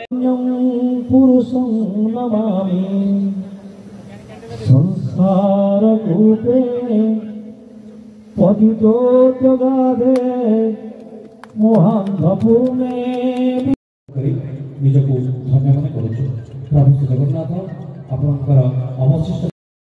पुरुषं नमामि संसारकूपे पतितो जगाधे मोहान्धपूर्णे निजको धन्य मन करुछु। प्रभु श्री जगन्नाथ आपनकर अवशिष्ट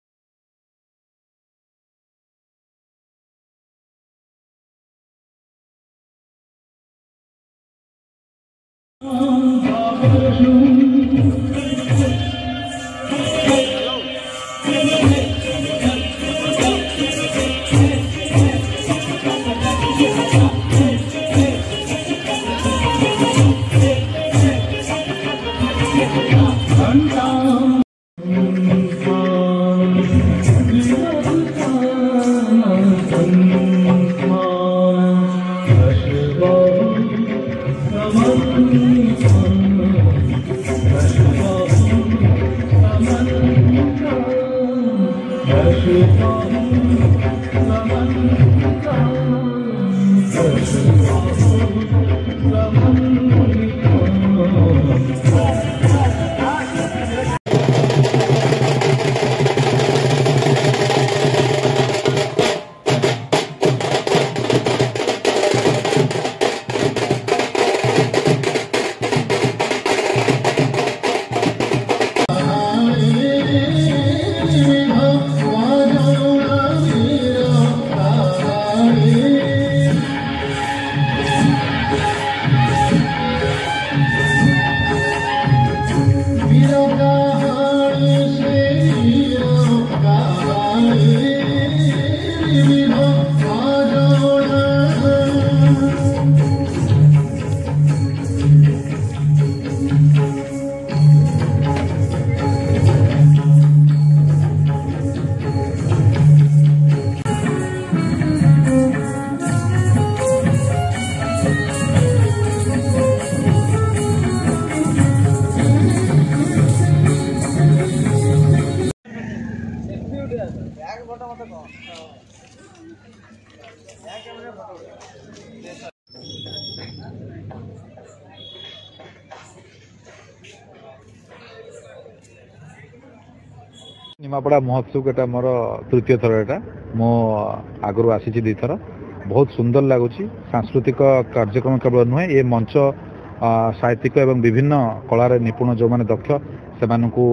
निमापड़ा महोत्सव एटा मोर तृतीय थर एटा मो आगु आसी दी थर बहुत सुंदर लगुच सांस्कृतिक कार्यक्रम केवल नुहे ये मंच साहित्यिक एवं विभिन्न कलार निपुण जो मैंने दक्ष से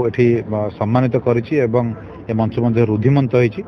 सम्मानित करिछि एवं ये मंच मध्य रुद्धिमंत होइछि।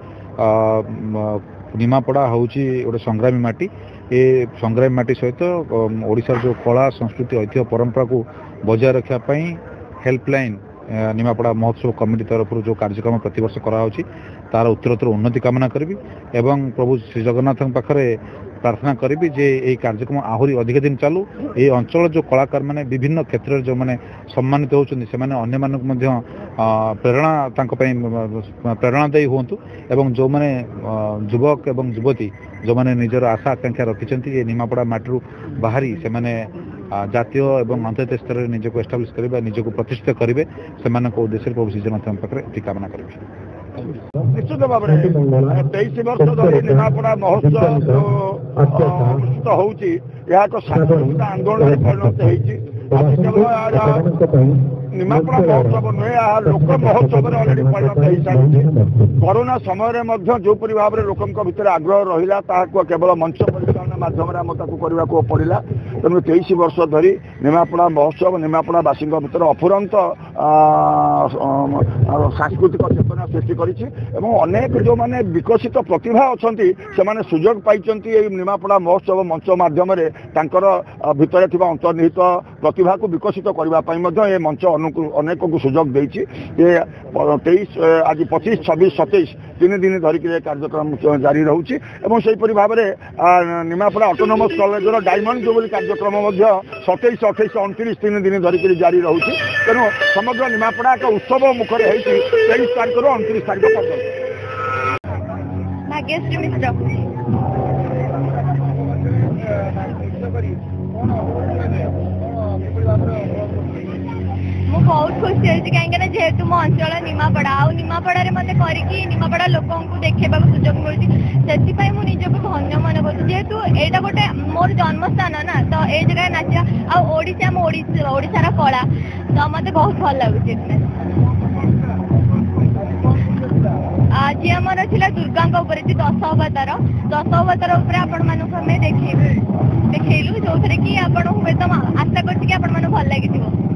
निमापड़ा होउछि गोटे संग्रामी माटी ये संग्रामी माटी सहित ओडिशा जो कला संस्कृति ऐतिह्य परंपरा को बजाय रखा हेल्पलाइन निमापड़ा महोत्सव कमिटी तरफ जो कार्यक्रम प्रतिवर्ष कराउछि तार उत्तरोत्तर उन्नति कामना करी एवं प्रभु श्री जगन्नाथ पाखरे प्रार्थना करी जे ये कार्यक्रम आहरी अधिक दिन चालू ये अंचल जो कलाकार माने विभिन्न क्षेत्र जो माने सम्मानित होउछन्ति से माने अन्य मानक मध्य प्रेरणा तांको पई प्रेरणादायी हुंतु एवं जो माने युवक एवं युवती जो माने निजर आशा आकांक्षा रखिछन्ति ये निमापड़ा माटीरू बाहरी से माने जातीय एवं अंतर्जातीय स्तर में निजक एस्टाब्लिश करेंगे निजक प्रतिष्ठित करेंगे से उद्देश्य प्रभु श्री जगन्नाथ पाखे कामना करेंगे। निश्चित भाव में 23 वर्ष धरी निमापड़ा महोत्सव अनुष्ठित होउची यह एक सांस्कृतिक आंदोलन परिणत होइची। निमापड़ा महोत्सव नुहे लोक महोत्सव अलरेडी परिणत हो सारी कोरोना समय जोपरी भाव में लोक भर आग्रह रहा केवल मंच परिचालन मध्यम करने को पड़ा तेणु 23 वर्ष धरी निमापड़ा महोत्सव निमापड़ावासी भर अफुरंत सांस्कृतिक चेतना सृष्टि करिछि एवं अनेक जो माने विकसित प्रतिभा अच्छी से सुजोग पाई निमापड़ा महोत्सव मंच माध्यम भितर अंतर्निहित प्रतिभा को विकसित करने मंच अनेक को सुजोग देछि। 23 आज 25 26 27 तीन दिन धरिक कार्यक्रम जारी रोचे और से भाव में निमापड़ा ऑटोनोमस कॉलेजर डायमंड जुबली कार्यक्रम 27 28 29 तीन दिन धरिक जारी रोचे तेणु समग्र निमापड़ा एक उत्सव मुखर होती 23 तारीख 29 तारीख बहुत खुशी होती कहीं जेहेतु मो अंचल निमापड़ा निमापड़ा मत करके निमापड़ा लोक देखा सुजोग मिलूँ से मुझे धन्य मन करूँ जेहेतु यहाँ गोटे मोर जन्मस्थान ना तो ए जगह नाचा आ ओडिशा हम ओडिशार कला तो मते बहुत भल लागुचे आज आमर थिला दुर्गा ऊपर 10 अवतार ऊपर आपण मानक हमें देखैलु जो थरे कि आपण एकदम आशा करछि कि आपण मानक भल लागिथिबो।